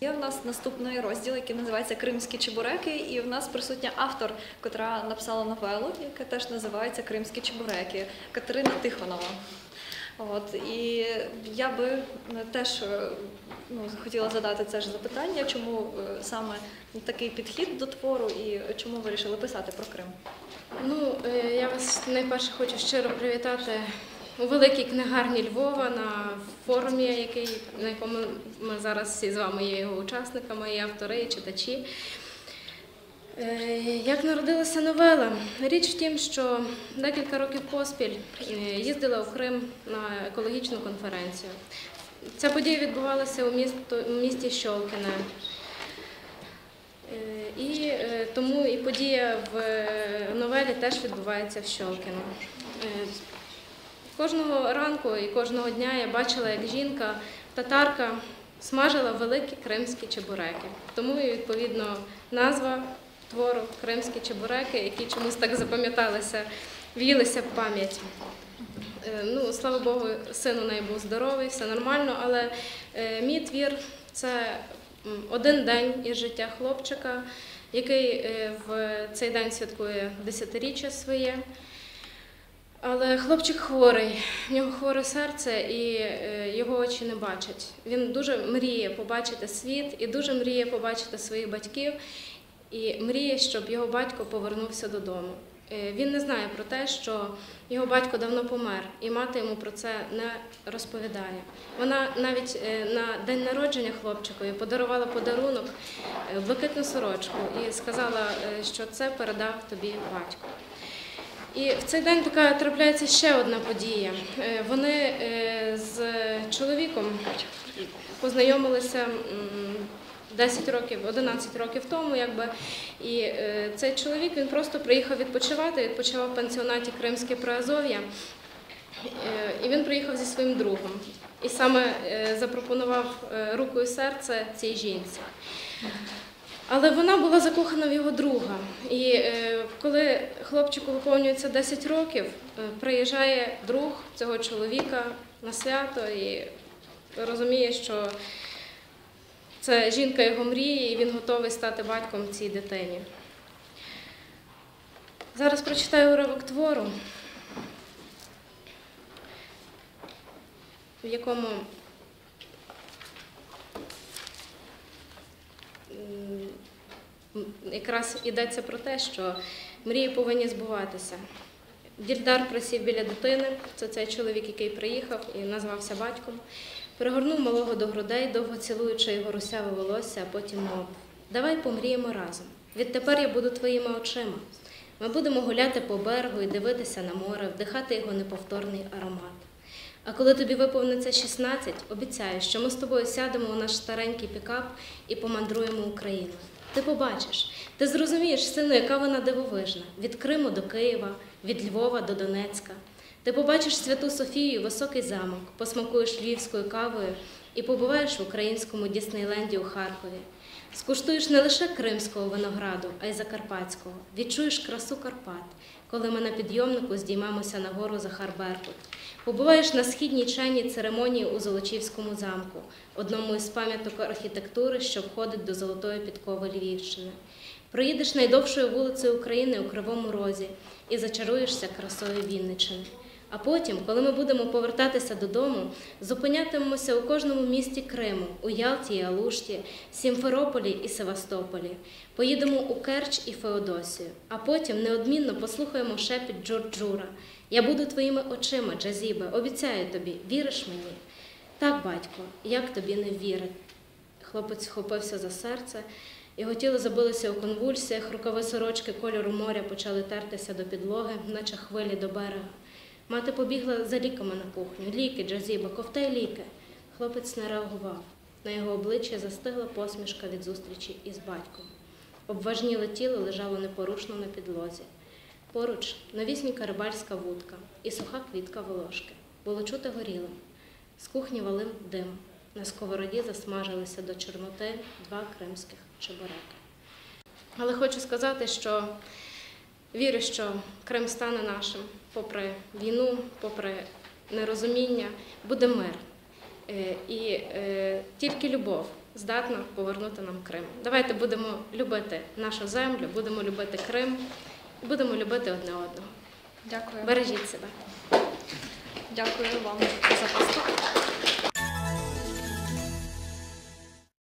Є в нас наступний розділ, який називається «Кримські чебуреки», і в нас присутня автор, котра написала новелу, яка теж називається «Кримські чебуреки», Катерина Тихонова. І я би теж хотіла задати це ж запитання, чому саме такий підхід до твору і чому ви вирішили писати про Крим? Я вас найперше хочу щиро привітати у великій книгарні Львова на форумі, на якому ми зараз всі з вами є його учасниками, і автори, і читачі. Як народилася новела? Річ в тім, що декілька років поспіль їздила у Крим на екологічну конференцію. Ця подія відбувалася у місті Щолкіне. І тому і подія в новелі теж відбувається в Щолкіно. Кожного ранку і кожного дня я бачила, як жінка, татарка, смажила великі кримські чебуреки. Тому і, відповідно, назва твору «Кримські чебуреки», які чомусь так запам'яталися, в'їлися в пам'ять. Слава Богу, син у неї був здоровий, все нормально, але мій твір – це один день із життя хлопчика, який в цей день святкує 10-річчя своє. Але хлопчик хворий, в нього хворе серце і його очі не бачать. Він дуже мріє побачити світ і дуже мріє побачити своїх батьків і мріє, щоб його батько повернувся додому. Він не знає про те, що його батько давно помер, і мати йому про це не розповідає. Вона навіть на день народження хлопчикові подарувала подарунок, блакитну сорочку, і сказала, що це передав тобі батько. І в цей день така трапляється ще одна подія. Вони з чоловіком познайомилися 11 років тому, і цей чоловік, він просто приїхав відпочивати, відпочивав в пансіонаті «Кримське Приазов'я», і він приїхав зі своїм другом. І саме запропонував руку і серце цій жінці. Але вона була закохана в його друга. І коли хлопчику виповнюється 10 років, приїжджає друг цього чоловіка на свято і розуміє, що це жінка його мрії, і він готовий стати батьком цій дитині. Зараз прочитаю уривок твору, в якому якраз йдеться про те, що мрії повинні збуватися. Дільдар присів біля дитини, це цей чоловік, який приїхав і назвався батьком, пригорнув малого до грудей, довго цілуючи його русяве волосся, а потім мовив: «Давай помріємо разом. Відтепер я буду твоїми очима. Ми будемо гуляти по берегу і дивитися на море, вдихати його неповторний аромат. А коли тобі виповниться 16, обіцяю, що ми з тобою сядемо у наш старенький пікап і помандруємо Україною. Ти побачиш, ти зрозумієш, сину, яка вона дивовижна, від Криму до Києва, від Львова до Донецька. Ти побачиш Святу Софію і Високий замок, посмакуєш львівською кавою і побуваєш в українському Діснейленді у Харкові. Скуштуєш не лише кримського винограду, а й закарпатського. Відчуєш красу Карпат, коли ми на підйомнику здіймемося на гору Захар-Беркут. Побуваєш на східній чайній церемонії у Золочівському замку, одному із пам'яток архітектури, що входить до Золотої підкови Львівщини. Проїдеш найдовшою вулицею України у Кривому Розі і зачаруєшся красою Вінниччини. А потім, коли ми будемо повертатися додому, зупинятимемося у кожному місті Криму, у Ялті і Алушті, Сімферополі і Севастополі. Поїдемо у Керч і Феодосію, а потім неодмінно послухаємо шепіт Джурджура. Я буду твоїми очима, Джазібе, обіцяю тобі, віриш мені? Так, батько, як тобі не вірить? Хлопець схопився за серце, його тіло забилося у конвульсіях, рукави сорочки кольору моря почали тертися до підлоги, наче хвилі до берега. Мати побігла за ліками на кухню. Ліки, Джазіба, ковтай ліки. Хлопець не реагував. На його обличчі застигла посмішка від зустрічі із батьком. Обважніле тіло лежало непорушно на підлозі. Поруч новісінька рибальська вудка і суха квітка волошки. Було чути горілим. З кухні валив дим. На сковороді засмажилися до чорноти 2 кримських чебуреки. Але хочу сказати, що вірю, що Крим стане нашим. Попри війну, попри нерозуміння, буде мир. І тільки любов здатна повернути нам Крим. Давайте будемо любити нашу землю, будемо любити Крим і будемо любити одне одного. Дякую. Бережіть себе. Дякую вам за виступ.